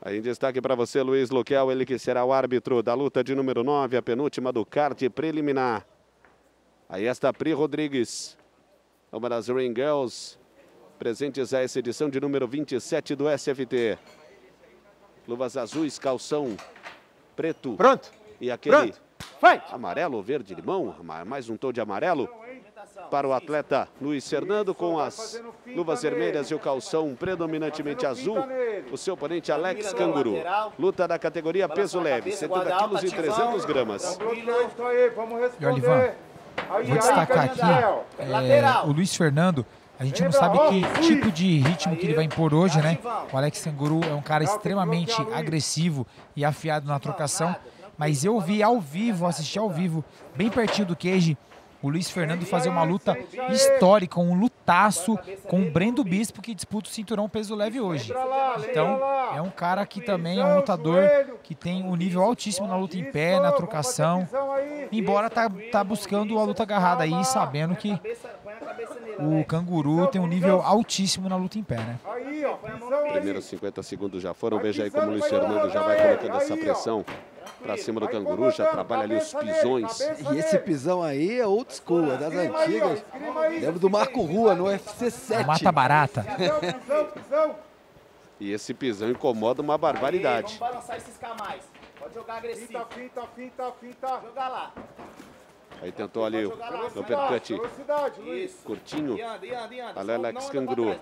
Aí em destaque para você, Luiz Luquel, ele que será o árbitro da luta de número 9, a penúltima do kart preliminar. Aí está a Pri Rodrigues, uma das Ring Girls, presentes a essa edição de número 27 do SFT. Luvas azuis, calção preto. Pronto. E aquele Vai. amarelo, verde, limão, mais um tom de amarelo. Para o atleta Luiz Fernando, com as luvas vermelhas e o calção predominantemente azul, o seu oponente Alex Canguru. Luta da categoria peso leve, 70 quilos e 300 gramas. E olha, Ivan, vou destacar aqui o Luiz Fernando. A gente não sabe que tipo de ritmo que ele vai impor hoje, né? O Alex Canguru é um cara extremamente agressivo e afiado na trocação. Mas eu vi ao vivo, assisti ao vivo, bem pertinho do cage, o Luiz Fernando fazer uma luta histórica, um lutaço com o Brendo Bispo, que disputa o cinturão peso leve hoje. Então, é um cara que também é um lutador que tem um nível altíssimo na luta em pé, na trocação, embora tá buscando a luta agarrada aí, sabendo que o Canguru tem um nível altíssimo na luta em pé, né? Primeiros 50 segundos já foram, veja aí como o Luiz Fernando já vai colocando essa pressão pra cima do Canguru, já trabalha ali os pisões. E esse pisão aí é old school, é das antigas. Lembro do Marco Rua no UFC 7. Mata barata. E esse pisão incomoda uma barbaridade. Vamos balançar esses mais. Pode jogar agressivo. Finta. Jogar lá. Aí tentou ali o uppercut curtinho. Ali é Alex Canguru.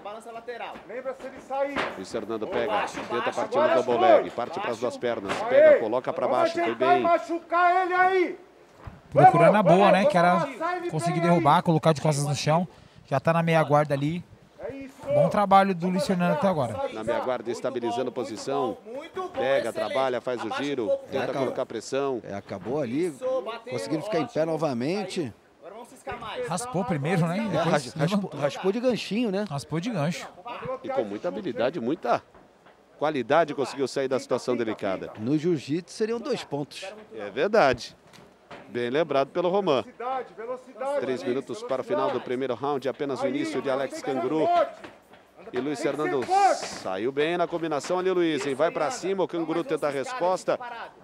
Luiz Fernando pega, tenta partir no double leg, parte para as duas pernas, pega, coloca para baixo, foi bem. Procurando a boa, né? Que era conseguir derrubar, colocar de costas no chão. Já tá na meia guarda ali. Bom trabalho do Luiz Fernando até agora. Na meia guarda, estabilizando posição. Pega, trabalha, faz o giro, tenta colocar pressão. Acabou ali, conseguindo ficar em pé novamente. Raspou primeiro, né? Raspou de ganchinho, né? Raspou de gancho. E com muita habilidade, muita qualidade conseguiu sair da situação delicada. No jiu-jitsu seriam 2 pontos. É verdade. Bem lembrado pelo Roman. 3 minutos para o final do primeiro round, apenas o início de Alex Canguru. E Luiz Fernando saiu bem na combinação ali, Luiz. Hein? Vai para cima, o Canguru tenta a resposta.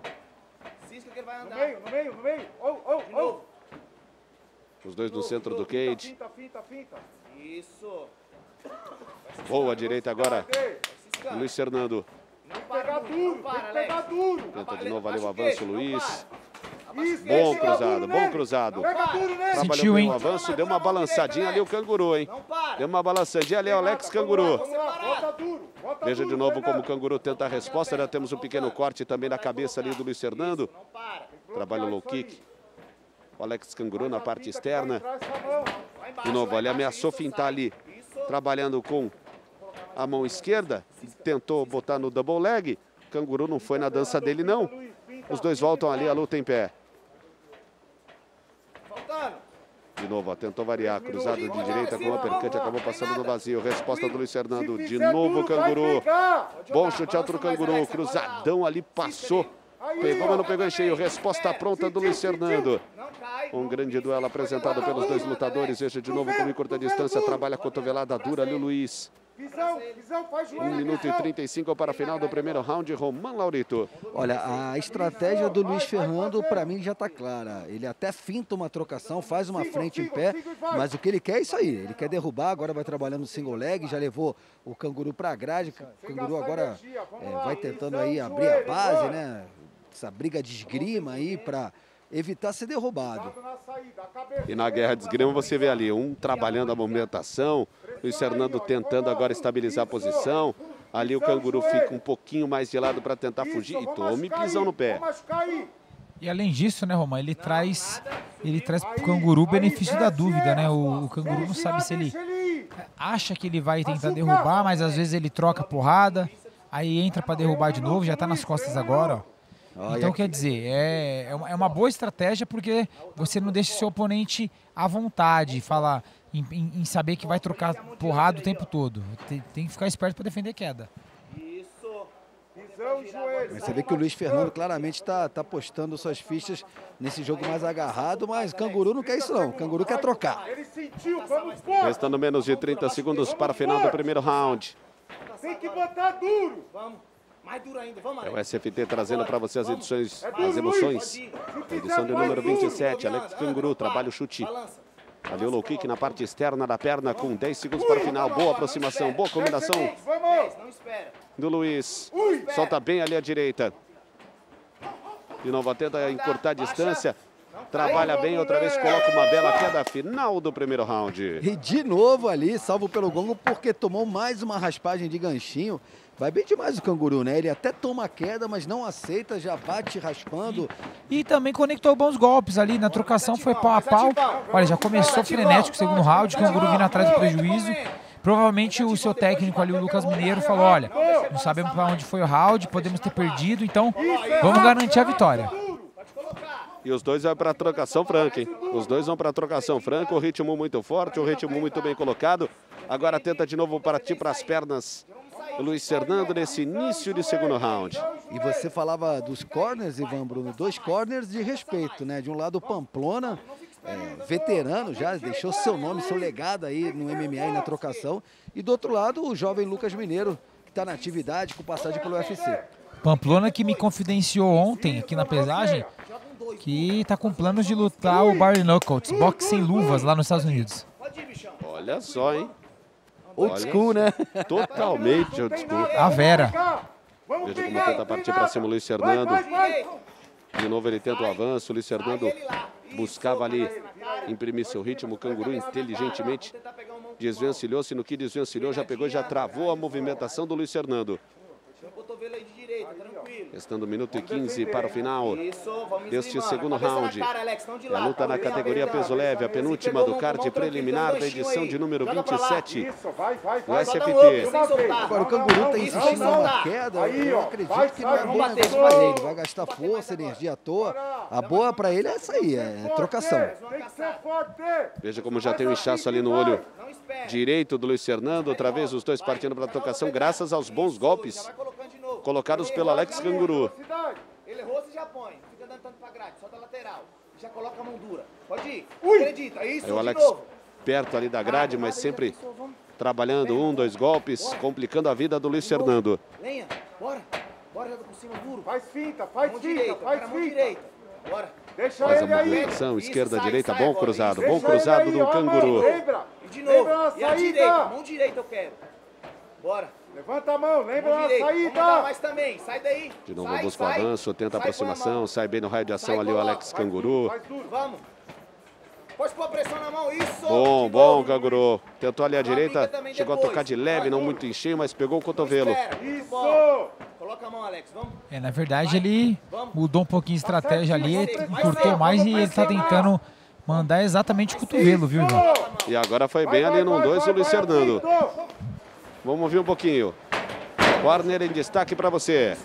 No meio. Os dois no centro do cage. Finta. Isso. Boa direita agora, Luiz Fernando. Tem que pegar duro. Tenta de novo ali o avanço, Luiz. Bom cruzado. Sentiu, Trabalhou bem hein? o avanço, deu uma balançadinha ali o Canguru, hein? Deu uma balançadinha ali o Alex Canguru. Veja de novo como o Canguru tenta a resposta. Já temos um pequeno corte também na cabeça ali do Luiz Fernando. Trabalha o low kick. O Alex Canguru na parte externa. De novo, ele ameaçou fintar ali, trabalhando com a mão esquerda. Tentou botar no double leg. O Canguru não foi na dança dele, não. Os dois voltam ali a luta em pé. De novo, ó, tentou variar. Cruzado de direita com o uppercut, acabou passando no vazio. Resposta do Luiz Fernando. De novo o Canguru. Bom chute alto do Canguru. Cruzadão ali, passou. Pegou, mas não pegou em cheio. Resposta pronta do Luiz Fernando. Um grande duelo apresentado pelos dois lutadores. Veja de novo como em curta distância trabalha a cotovelada dura ali o Luiz. 1 minuto e 35 para a final do primeiro round. Roman Laurito. Olha, a estratégia do Luiz Fernando, para mim, já está clara. Ele até finta uma trocação, faz uma frente em pé, mas o que ele quer é isso aí. Ele quer derrubar, agora vai trabalhando no single leg, já levou o Canguru para a grade. O Canguru agora vai tentando aí abrir a base, né? Essa briga de esgrima aí para evitar ser derrubado. E na guerra de esgrima você vê ali, um trabalhando a movimentação, Luiz Fernando tentando agora estabilizar a posição. Ali o Canguru fica um pouquinho mais de lado para tentar fugir e tome pisão no pé. E além disso, né, Roman, ele traz pro Canguru o benefício da dúvida, né? O Canguru não sabe se ele acha que ele vai tentar derrubar, mas às vezes ele troca porrada, aí entra para derrubar de novo, já tá nas costas agora, ó. Então, quer dizer, é uma boa estratégia porque você não deixa o seu oponente à vontade, falar em saber que vai trocar porrada o tempo todo. Tem que ficar esperto para defender queda. Mas você vê que o Luiz Fernando claramente está apostando suas fichas nesse jogo mais agarrado, mas o Canguru não quer isso não, o Canguru quer trocar. Restando menos de 30 segundos para o final do primeiro round. Tem que botar duro. Vamos. Mais duro ainda, vamos, É o Alex. SFT trazendo para você as edições, as emoções. Edição de número 27, Alex Canguru, trabalha o chute. Balança. Ali o low kick na parte externa da perna com 10 segundos para o final. Boa aproximação, boa combinação 10, não espera. do Luiz. Solta bem ali à direita. De novo, tenta encurtar a distância. Trabalha bem, outra vez coloca uma bela queda final do primeiro round. E de novo ali, salvo pelo gongo, porque tomou mais uma raspagem de ganchinho. Vai bem demais o Canguru, né? Ele até toma a queda, mas não aceita, já bate raspando. E também conectou bons golpes ali, na trocação foi pau a pau. Olha, já começou frenético o segundo round, o Canguru vindo atrás do prejuízo. Provavelmente o seu técnico ali, o Lucas Mineiro, falou, olha, não sabemos para onde foi o round, podemos ter perdido, então vamos garantir a vitória. E os dois vão para a trocação franca, hein? Os dois vão para a trocação franca, o ritmo muito forte, o ritmo muito bem colocado. Agora tenta de novo partir para as pernas o Luiz Fernando nesse início de segundo round. E você falava dos corners, Ivan Bruno, 2 corners de respeito, né? De um lado o Pamplona, veterano já, deixou seu nome, seu legado aí no MMA e na trocação. E do outro lado o jovem Lucas Mineiro, que está na atividade com passagem pelo UFC. Pamplona que me confidenciou ontem aqui na pesagem que tá com planos de lutar o Bare Knuckles, boxe sem luvas lá nos Estados Unidos. Olha só, hein? Old school, né? Totalmente old school. A Vera. Veja como tenta partir para cima o Luiz Fernando. De novo ele tenta o avanço, o Luiz Fernando buscava ali imprimir seu ritmo, o Canguru inteligentemente desvencilhou-se, no que desvencilhou já pegou e já travou a movimentação do Luiz Fernando. Cotovelo aí de direita, tranquilo. Restando 1 minuto e 15 para o final Isso, vamos deste eslimando. segundo Cabeça na round. cara, Alex, não de É a lado. luta na categoria peso leve, a penúltima do card preliminar da edição de número 27 Isso, vai. do SFT. Sem soltar. Agora o Canguru está Isso, insistindo sem numa soltar. queda, Aí, eu ó, acredito vai, que não é sai, bom vamos bater, negócio vamos para bater. ele, vai gastar força, energia à toa. A boa para ele é essa aí, é trocação. Tem que ser forte. Veja como já tem um inchaço ali no olho direito do Luiz Fernando. Outra vez os dois partindo para a trocação, graças aos bons golpes Vai colocando de novo. colocados pelo Alex Canguru. Ele errou, você já põe. Fica dando tanto pra grade, solta a lateral. Já coloca a mão dura. Pode ir. Acredita. Isso, Aí o de Alex novo. perto ali da grade, mas sempre trabalhando 1, 2 golpes, complicando a vida do Luiz Fernando. Lenha, bora. Bora, joga por cima, duro. Faz finta, Mão direita, mão direita. Bora. Deixa Faz a ele aí. movimentação, Isso, esquerda, sai, direita, sai bom agora, cruzado, isso. bom cruzado do Canguru. Lembra. E de Lembra novo. a E a saída. direita, mão direita eu quero. Bora. Levanta a mão, lembra Mão a direita. Vamos dar saída. mais também. Sai daí. De novo Sai, busca o sai. avanço, tenta a Sai, põe aproximação, mão. sai bem no raio de ação Sai, ali o coloca. Alex Canguru. Faz duro. Vamos. Pode pôr a pressão na mão. Isso. Bom, De bom, novo. Canguru. Tentou ali à direita, também chegou a depois. tocar de leve, não muito em cheio, mas pegou o cotovelo. Espera. Muito Isso. bom. Coloca a mão, Alex. Vamos. Na verdade ele mudou um pouquinho a estratégia ali, Vai, encurtou vai, mais e vai, ele tá vai, tentando mandar exatamente o cotovelo, viu, Ivan? E agora foi bem ali no 2 o Luiz Fernando. Vamos ouvir um pouquinho. Corner em destaque para você.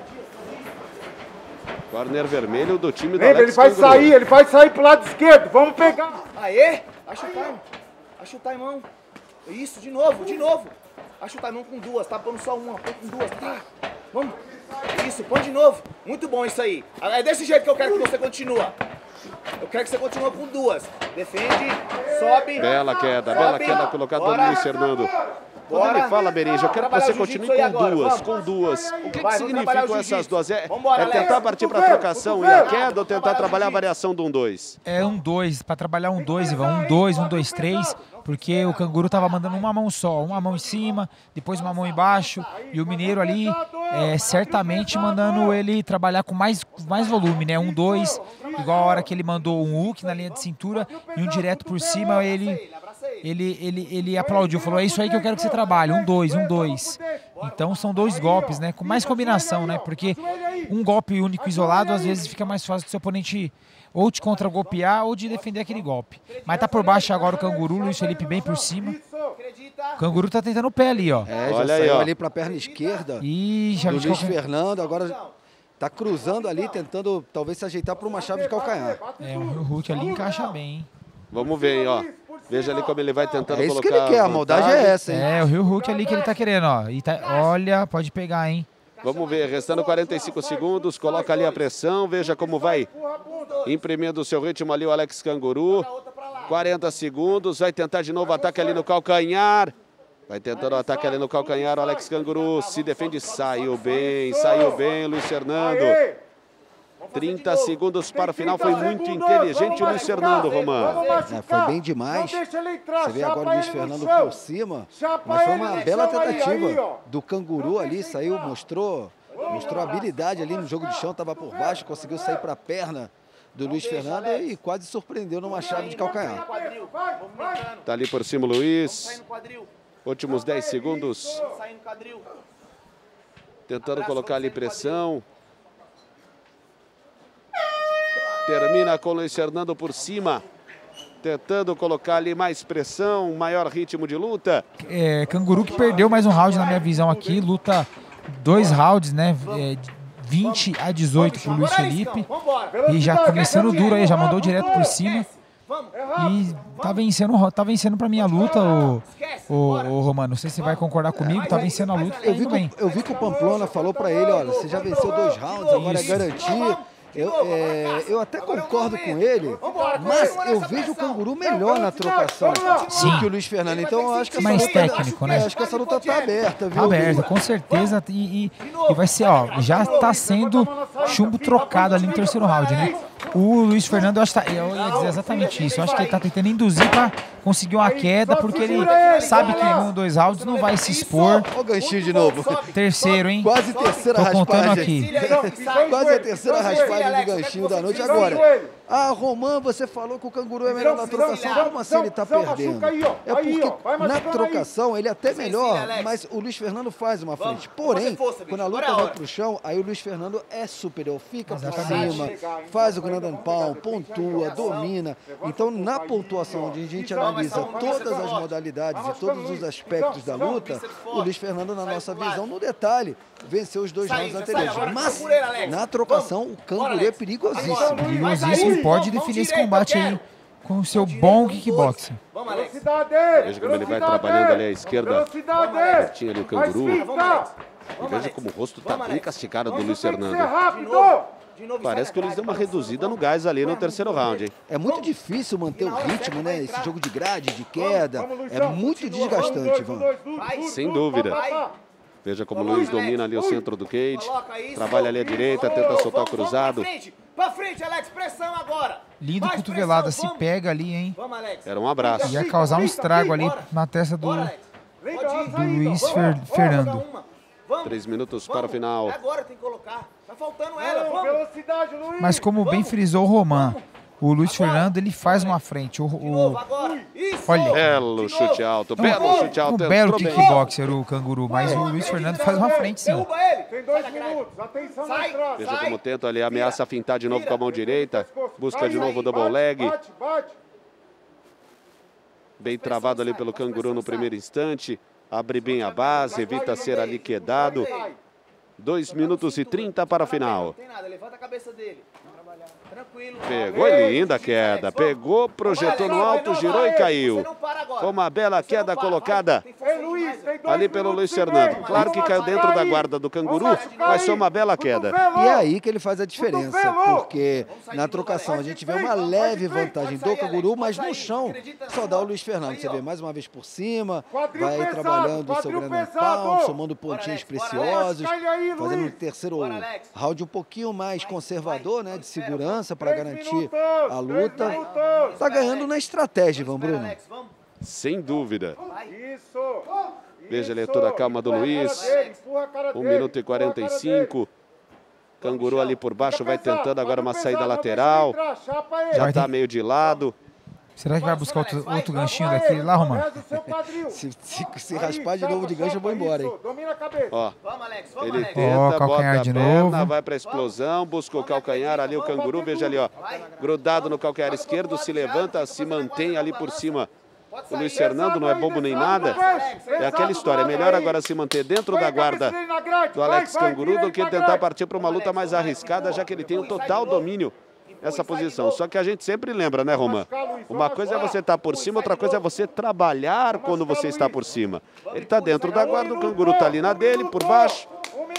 Corner vermelho do time do Lembra, Alex ele Canguru. vai sair pro lado esquerdo. Vamos pegar. Aê. Acha o time. Acha o timão. Isso, de novo, de novo. Acha o timão com duas. Tá pondo só uma. Põe com duas. Tá. Vamos. Isso, põe de novo. Muito bom isso aí. É desse jeito que eu quero que você continue. Eu quero que você continue com duas. Defende, sobe. Bela queda colocada do Bora. Luiz Fernando. Quando Bora. ele fala, Berija, eu quero que Trabalhar você o continue jiu-jitsu aí com agora, duas, vamos. com duas. O que, Vai, que vamos significam trabalhar o essas jiu-jitsu. duas? É Vambora, tentar Alex. partir para a Cotovelo, trocação e cotovelo. a queda ou tentar Trabalhar trabalhar a jiu-jitsu. variação do 1-2? É 1-2, pra trabalhar 1-2, Ivan. 1-2, 1-2, 3, porque o Canguru tava mandando uma mão só, uma mão em cima, depois uma mão embaixo, e o Mineiro ali certamente mandando ele trabalhar com mais volume, né? 1-2, igual a hora que ele mandou um hook na linha de cintura e um direto por cima, ele aplaudiu, falou, é isso aí que eu quero que você trabalhe, 1-2, 1-2. Então são 2 golpes, né? Com mais combinação, né? Porque um golpe único isolado, às vezes fica mais fácil do seu oponente ou te contra-golpear ou de defender aquele golpe. Mas tá por baixo agora o Canguru, Luiz Felipe bem por cima. O Canguru tá tentando o pé ali, ó. É, já Olha aí, saiu ó. ali para a perna esquerda Ih, já do de Luiz qualquer... Fernando, agora tá cruzando ali, tentando talvez se ajeitar para uma chave de calcanhar. É, o Hulk ali encaixa bem, hein? Vamos ver, hein, ó. Veja ali como ele vai tentando É isso colocar que ele quer, a maldade é essa, hein? É, o Rio Hulk ali que ele tá querendo, ó. E tá... Olha, pode pegar, hein? Vamos ver, restando 45 segundos, coloca ali a pressão, veja como vai imprimindo o seu ritmo ali o Alex Canguru. 40 segundos, vai tentar de novo ataque ali no calcanhar. Vai tentando o ataque ali no calcanhar, o Alex Canguru se defende, saiu bem, Luiz Fernando. 30 segundos para o final, foi muito inteligente o Luiz Fernando, Romano. Foi bem demais. Você vê agora o Luiz Fernando por cima, mas foi uma bela tentativa do Canguru ali, saiu, mostrou habilidade ali no jogo de chão, estava por baixo, conseguiu sair para a perna do Luiz Fernando e quase surpreendeu numa chave de calcanhar. Tá ali por cima o Luiz. Últimos 10 segundos. Tentando colocar ali pressão. Termina com o Luiz Fernando por cima. Tentando colocar ali mais pressão, maior ritmo de luta. Canguru que perdeu mais um round na minha visão aqui. Luta 2 rounds, né? 20-18 pro Luiz Felipe. E já começando duro aí, já mandou direto por cima. E tá vencendo pra mim a luta, o Romano. Não sei se você vai concordar comigo, tá vencendo a luta. Eu vi que o Pamplona falou pra ele, olha, você já venceu 2 rounds, agora é garantir. Eu até concordo com ele, mas eu vejo o Canguru melhor na trocação do que o Luiz Fernando. Então eu acho que essa mais luta, técnico, né? Acho que essa luta tá aberta, viu? Tá aberta, com certeza. E vai ser, ó, já tá sendo chumbo trocado ali no terceiro round, né? O Luiz Fernando, eu ia dizer exatamente isso. Eu acho que ele tá tentando induzir pra conseguir uma queda, porque ele sabe que em 1 ou 2 rounds não vai se expor. Olha o ganchinho de novo. Terceiro, hein? Quase terceira raspagem. Tô contando aqui. Quase a terceira raspagem de ganchinho da noite. Agora, Roman, você falou que o Canguru é melhor na trocação. Como assim ele tá perdendo? É porque na trocação ele é até melhor, mas o Luiz Fernando faz uma frente. Porém, quando a luta vai pro chão, aí o Luiz Fernando é superior. Fica por cima, faz o Grand Pound, pontua, domina. Então, na pontuação, onde a gente analisa todas as modalidades e todos os aspectos da luta, o Luiz Fernando, na nossa visão, no detalhe, venceu os 2 rounds anteriores. Mas, na trocação, o Canguru é perigosíssimo. Perigosíssimo, pode definir esse combate aí com o seu bom kickboxing. Veja como ele vai trabalhando ali à esquerda. Tinha ali o Canguru. E veja como o rosto está bem castigado do Luiz Fernando. Parece que eles deu uma reduzida no gás ali no terceiro round, hein? É muito difícil manter o ritmo, né? Esse jogo de grade, de queda, é muito desgastante, Ivan. Sem dúvida. Veja como o Luiz domina ali o centro do cage. Trabalha ali à direita, tenta soltar o cruzado. Pra frente, Alex, pressão agora. Lindo cotovelada, se pega ali, hein? Era um abraço. Ia causar um estrago ali na testa do Luiz Fernando. 3 minutos para o final. Agora tem que colocar. Tá faltando ela, vamos. Mas como bem frisou o Roman, o Luiz Fernando, ele faz uma frente. Olha, belo chute alto, belo chute alto. Um belo kickboxer o Canguru, mas o Luiz Fernando faz uma frente, sim. Tem 2 minutos, atenção na estrada. Veja como tenta ali, ameaça fintar de novo com a mão direita. Busca de novo o double leg. Bem travado ali pelo Canguru no primeiro instante. Abre bem a base, evita ser ali quedado. 2 minutos e 30 para o final. Não tem nada, levanta a cabeça dele. Tranquilo. Pegou linda queda. Pegou, projetou no alto, girou e caiu. Foi uma bela queda colocada ali pelo Luiz Fernando. Claro que caiu dentro da guarda do Canguru, mas foi uma bela queda. E é aí que ele faz a diferença, porque na trocação a gente vê uma leve vantagem do Canguru, mas no chão só dá o Luiz Fernando. Você vê mais uma vez por cima, vai trabalhando o seu Grand Pound, somando pontinhos preciosos, fazendo um terceiro round um pouquinho mais conservador, né, de segurança para garantir a luta. Tá ganhando na estratégia, Ivan Bruno. Sem dúvida. Veja ali toda a calma do Luiz. 1 minuto e 45. Canguru ali por baixo vai tentando agora uma saída lateral. Já está meio de lado. Será que vai buscar outro ganchinho daquele lá, Roman? Se raspar de novo de gancho, eu vou embora, hein? Ó, ele tenta, bota a de perna, novo. vai para a explosão, busca o calcanhar ali, o Canguru, veja ali, ó, grudado no calcanhar esquerdo, se levanta, se mantém ali por cima. O Luiz Fernando não é bobo nem nada. É aquela história, é melhor agora se manter dentro da guarda do Alex Canguru do que tentar partir para uma luta mais arriscada, já que ele tem o total domínio essa posição. Só que a gente sempre lembra, né, Roman? Uma coisa é você estar por cima, outra coisa é você trabalhar quando você está por cima. Ele está dentro da guarda, o Canguru está ali na dele, por baixo.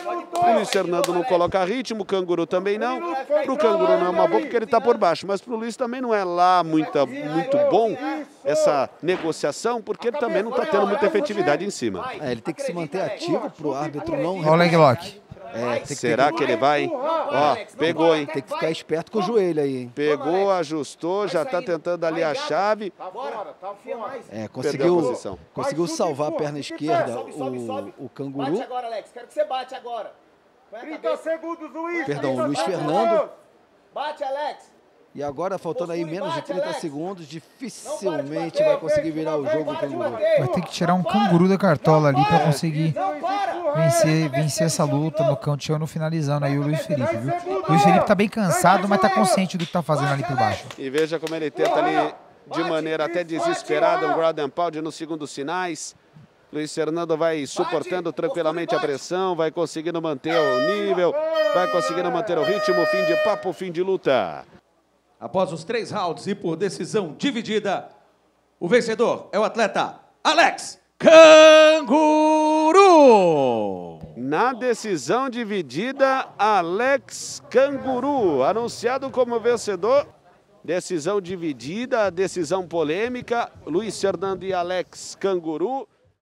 O Luiz Fernando não coloca ritmo, o Canguru também não. Para o Canguru não é uma boa porque ele está por baixo, mas para o Luiz também não é lá muito bom essa negociação, porque ele também não está tendo muita efetividade em cima. Ele tem que se manter ativo para o árbitro não... Olha o leg lock. Será que ele vai? Ó, pegou, hein? Tem que ficar esperto com o joelho aí, hein? Pegou, ajustou, já está tentando ali a chave. Conseguiu salvar a perna esquerda o Canguru. Bate agora, Alex. Quero que você bate agora. 30 segundos, Luiz. Perdão, o Luiz Fernando. Bate, Alex. E agora, faltando aí menos de 30 segundos, dificilmente vai conseguir virar o jogo o Canguru. Vai ter que tirar um Canguru da cartola ali para conseguir vencer essa luta no chão no finalizando aí o Luiz Felipe, viu? O Luiz Felipe tá bem cansado, mas tá consciente do que tá fazendo ali por baixo. E veja como ele tenta ali de maneira até desesperada um ground and pound nos segundos finais. Luiz Fernando vai suportando tranquilamente a pressão, vai conseguindo manter o nível, vai conseguindo manter o ritmo, fim de papo, fim de luta. Após os 3 rounds e por decisão dividida, o vencedor é o atleta Alex Canguru. Na decisão dividida, Alex Canguru, anunciado como vencedor. Decisão dividida, decisão polêmica, Luiz Fernando e Alex Canguru.